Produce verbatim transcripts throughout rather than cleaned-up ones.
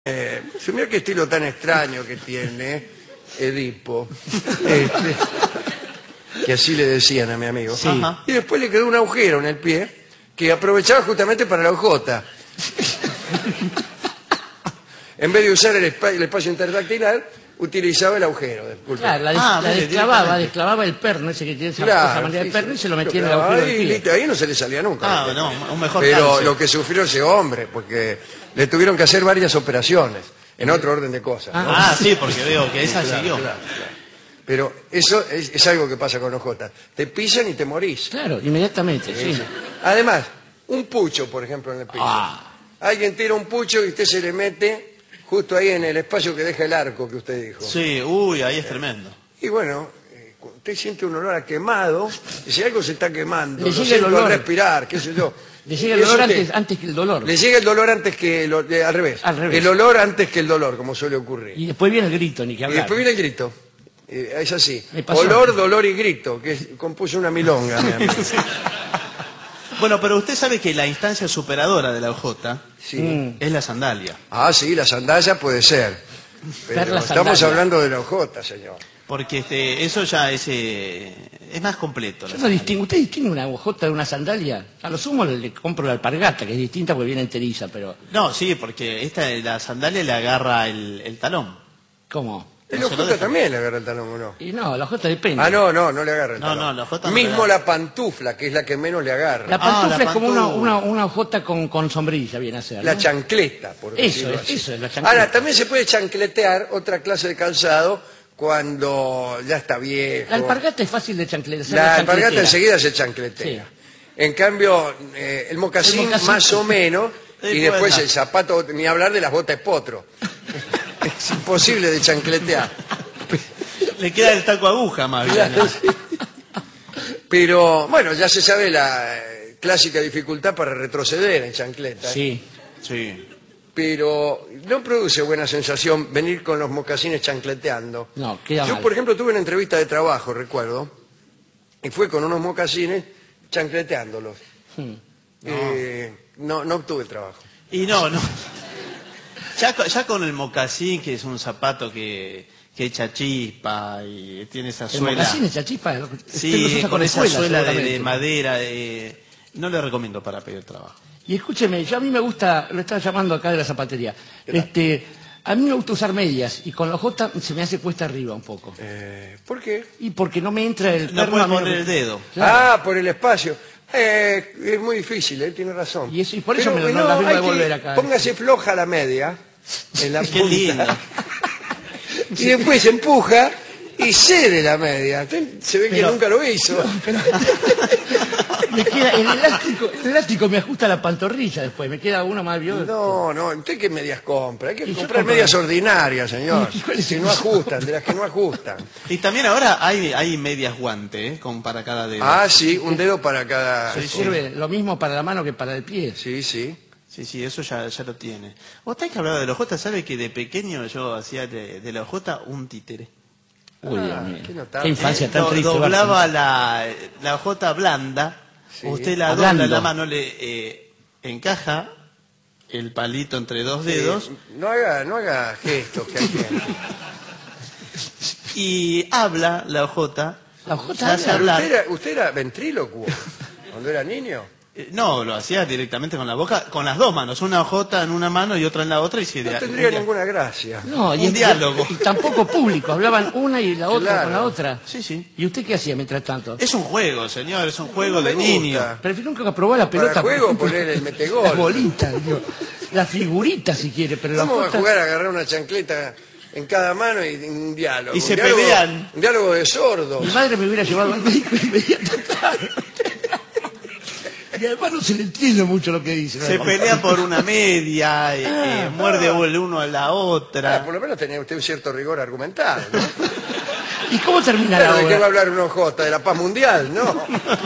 Eh, mira qué estilo tan extraño que tiene Edipo, este, que así le decían a mi amigo. Sí. Ajá. Y después le quedó un agujero en el pie que aprovechaba justamente para la ojota. En vez de usar el, espa el espacio interdactilar, utilizaba el agujero. Claro, la, des ah, la desclavaba, desclavaba el perno ese que tiene esa, claro, esa manera sí, de perno y se lo metía sí, en el agujero ahí, del pie. Ahí no se le salía nunca. Ah, no, un mejor Pero cáncer. lo que sufrió ese hombre, porque le tuvieron que hacer varias operaciones, en otro orden de cosas. ¿no? Ah, sí, porque veo que esa Claro, siguió. claro, claro. Pero eso es, es algo que pasa con ojotas. Te pisan y te morís. Claro, inmediatamente, sí. Sí. Además, un pucho, por ejemplo, en el piso. Ah. Alguien tira un pucho y usted se le mete justo ahí en el espacio que deja el arco que usted dijo. Sí, uy, ahí es tremendo. Y bueno, eh, usted siente un olor a quemado, y si algo se está quemando, Le lo llega siento el olor. al respirar, qué sé yo. Le llega el Eso dolor te- antes, antes que el dolor. Le llega el dolor antes que el, eh, al revés. Al revés. El olor antes que el dolor, como suele ocurrir. Y después viene el grito, ni que Y hablar. después viene el grito. Eh, es así. Me pasó. Olor, dolor y grito, que es- compuso una milonga, mi amigo. Bueno, pero usted sabe que la instancia superadora de la ojota Sí. Mm. es la sandalia. Ah, sí, la sandalia puede ser. Pero Ver la estamos sandalia. hablando de la ojota, señor. Porque este, eso ya es, eh, es más completo. la Yo no sandalia. distingo. ¿Usted distingue una ojota de una sandalia? A lo sumo le, le compro la alpargata, que es distinta porque viene enteriza, pero... No, sí, porque esta, la sandalia le agarra el, el talón. ¿Cómo? El No se lo ojota deja. también le agarra el talón, ¿o no? Y no, la ojota depende. Ah, no, no, no le agarra el No, talón. no, la ojota no Mismo le la pantufla, que es la que menos le agarra. La La, Ah, pantufla la es como una, pantufla. una, una ojota con, con sombrilla, viene a ser, ¿no? chancleta, por Eso decirlo es, así. eso es, la chancleta. Ahora, también se puede chancletear otra clase de calzado cuando ya está viejo. La alpargata es fácil de chancletear. La alpargata enseguida se chancletea. Sí. En cambio, eh, el, mocasín, El mocasín, más o sí. menos, Sí, y después puede el zapato, ni hablar de las botas de potro. Es imposible de chancletear. Le queda el taco aguja más bien. ¿no? Pero, bueno, ya se sabe la eh, clásica dificultad para retroceder en chancleta. Sí. Sí. Pero no produce buena sensación venir con los mocasines chancleteando. No, queda Yo, mal. por ejemplo, tuve una entrevista de trabajo, recuerdo, y fue con unos mocasines chancleteándolos. Hmm. Eh, no, no obtuve trabajo. Y no, no. Ya, co- ya con el mocasín, que es un zapato que, que echa chispa y tiene esa El suela. mocasín echa chispa. usted lo Sí, usa con esa suela de, seguramente. de madera. eh, no le recomiendo para pedir trabajo. Y escúcheme, yo a mí me gusta, lo estaba llamando acá de la zapatería, este, a mí me gusta usar medias y con la ojota se me hace cuesta arriba un poco. Eh, ¿Por qué? Y porque no me entra el No perno puede a mí poner me- el dedo. Claro. Ah, por el espacio. Eh, es muy difícil, eh, tiene razón. Y eso- y por eso me- eh, no las vengo a hay que- devolver acá. Póngase floja la media en la Qué punta. lindo. Y después empuja y cede la media. Usted se ve que Pero- nunca lo hizo. Me queda, el elástico, el elástico me ajusta la pantorrilla después, me queda una más viola. No, no, ¿usted qué medias compra? Hay que Y yo comprar compro- medias ordinarias, señor. ¿Y cuáles Que son? no ajustan, de las que no ajustan. Y también ahora hay, hay medias guante, ¿eh? Con para cada dedo. Ah, sí, un dedo para cada... Se sirve lo mismo para la mano que para el pie. Sí, sí. Sí, sí, eso ya, ya lo tiene. Usted que hablaba de la ojota, ¿sabe que de pequeño yo hacía de, de la ojota un títere? Uy, Dios Ah, mío. qué notable. Qué infancia tan Do- triste. doblaba la, la ojota blanda, Sí. usted la Hablando. dobla en la mano, le eh, encaja el palito entre dos dedos Sí, no haga, no haga gestos que hay gente. y habla la ojota. La ojota se hace habla. hablar. ¿Usted era, usted era ventrílocuo cuando era niño? Eh, No, lo hacía directamente con la boca, con las dos manos, una ojota en una mano y otra en la otra y se No de- tendría un dia- ninguna gracia. No, y, Un diálogo. y tampoco público, hablaban una y la otra Claro. con la otra. Sí, sí. ¿Y usted qué hacía mientras tanto? Es un juego, señor, es un juego No me de gusta. niño. Pero nunca probó la pelota. Para juego poner el metegol. La bolita, digo, la figurita si quiere, pero la ¿Cómo va a ojota- jugar a agarrar una chancleta en cada mano y un diálogo? Y Un se diálogo- pelean. Un diálogo de sordos. Mi madre me hubiera llevado al médico inmediatamente. Y además no se le entiende mucho lo que dice. Se ¿no? pelea por una media, eh, eh, muerde el uno a la Ah, otra. por lo menos tenía usted un cierto rigor argumental, ¿no? ¿Y cómo termina Claro, la ¿de qué va a obra? hablar una ojota? ¿De la paz mundial? No.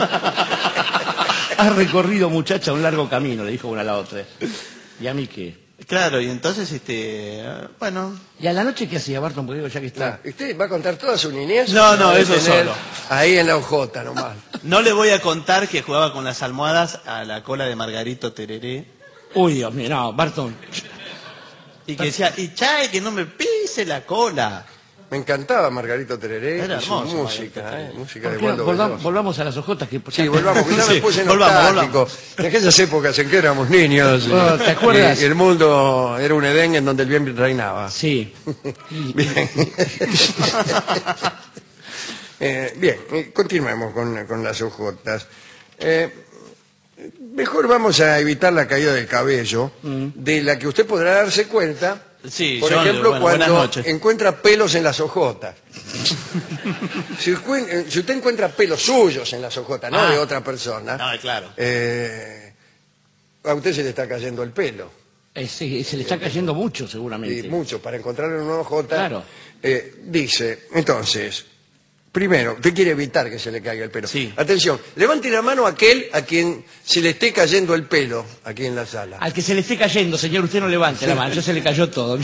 Has recorrido, muchacha, un largo camino, le dijo una a la otra. ¿Y a mí qué? Claro, y entonces, este, eh, bueno, ¿Y a la noche qué hacía Barton? Porque digo, ya que está... Claro. ¿Usted va a contar toda su niñez? No, no, ¿O va a eso tener solo. Ahí en la ojota nomás. no le voy a contar que jugaba con las almohadas a la cola de Margarito Tereré. Uy, Dios mío, no, Barton. Y que decía, y chay, que no me pise la cola. Me encantaba Margarito Tereré Era y su hermoso, música, Margarito ¿eh? Música de ¿Por qué no? Waldo Volvamos, Belloso. volvamos a las ojotas. Que Sí, volvamos, porque ya Sí, me puse volvamos, nostálgico. En aquellas épocas en que éramos niños. Oh, eh, ¿te acuerdas? y el mundo era un Edén en donde el bien reinaba. Sí. Bien. Eh, bien, eh, continuemos con, con las ojotas. Eh, mejor vamos a evitar la caída del cabello, de la que usted podrá darse cuenta, Sí, por yo, ejemplo, bueno, buenas cuando noches. encuentra pelos en las ojotas. si, usted, eh, si usted encuentra pelos suyos en las ojotas, no Ah. de otra persona, No, claro. eh, a usted se le está cayendo el pelo. Eh, sí, se le está cayendo mucho, Y seguramente. mucho, para encontrarlo en una ojota. Claro. eh, dice, entonces, primero, usted quiere evitar que se le caiga el pelo. Sí. Atención, levante la mano a aquel a quien se le esté cayendo el pelo aquí en la sala. Al que se le esté cayendo, señor, usted no levante la mano. Ya se le cayó todo.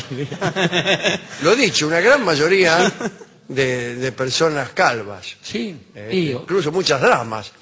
Lo dicho, una gran mayoría de, de personas calvas. Sí. eh, Y, incluso muchas damas.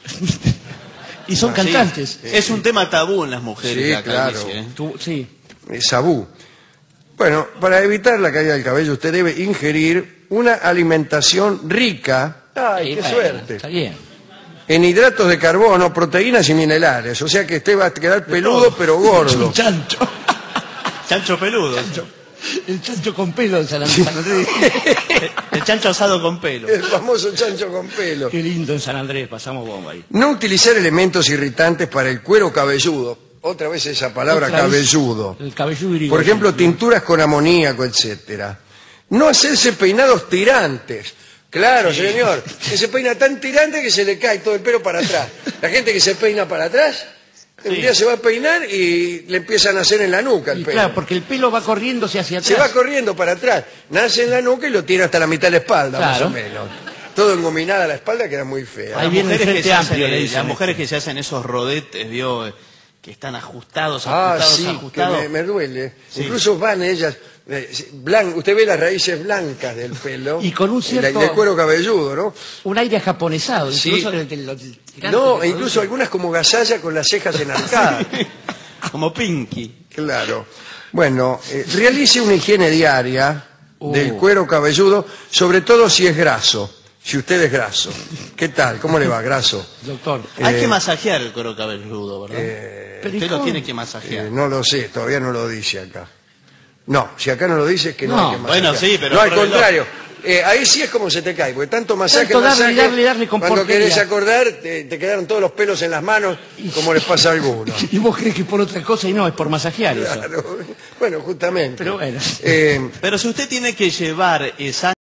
y son Sí, cantantes. es un tema tabú en las mujeres. Sí, la claro. calvicie, ¿eh? Tú- sí. eh, Sabú. Bueno, para evitar la caída del cabello usted debe ingerir una alimentación rica, ¡ay, Sí, qué bueno, suerte!, Está bien. en hidratos de carbono, proteínas y minerales. O sea que usted va a quedar peludo todo. pero gordo. Un chancho. Chancho peludo. El chancho con pelo en San San Andrés. El chancho asado con pelo. El famoso chancho con pelo. Qué lindo en San Andrés, pasamos bomba ahí. No utilizar elementos irritantes para el cuero cabelludo. Otra vez esa palabra, Otra vez, cabelludo. El cabelludo griego. Por ejemplo, tinturas con amoníaco, etcétera. No hacerse peinados tirantes. Claro, señor, que se peina tan tirante que se le cae todo el pelo para atrás. La gente que se peina para atrás, un Sí. día se va a peinar y le empiezan a hacer en la nuca el Y pelo. claro, porque el pelo va corriéndose hacia Se atrás. va corriendo para atrás, nace en la nuca y lo tira hasta la mitad de la espalda, más Claro. o menos. Todo engominada la espalda, queda muy fea. Ahí Las viene el mujeres, que Frente se hacen, Amplio, le eh, dicen las esto. mujeres que se hacen esos rodetes, vio, que están ajustados, Ah, ajustados, sí, que ajustados. me, me duele. Sí. Incluso van ellas, eh, blan- usted ve las raíces blancas del pelo. Y con un cierto- de, de cuero cabelludo, ¿no? Un aire japonesado, Sí. incluso del- del- del tirante No, que e incluso produce. algunas como gasalla con las cejas enarcadas. Como Pinky. Claro. Bueno, eh, realice una higiene diaria Uh. del cuero cabelludo, sobre todo si es graso. Si usted es graso. ¿Qué tal? ¿Cómo le va, graso? Doctor. Hay Eh, que masajear el cuero cabelludo, ¿verdad? Pero ¿y Usted lo cómo? tiene que masajear. Eh, no lo sé, todavía no lo dice acá. No, si acá no lo dice es que no, No, hay que bueno, masajear. sí, pero No, al pruébelo. contrario. Eh, ahí sí es como se te cae, porque tanto masaje, Tanto darle, masaje, darle, darle con cuando porquería. querés acordar, te, te quedaron todos los pelos en las manos, como les pasa a algunos. Y vos crees que es por otra cosa y no, es por masajear eso. Claro. Bueno, justamente. Pero bueno. Eh, Pero si usted tiene que llevar esa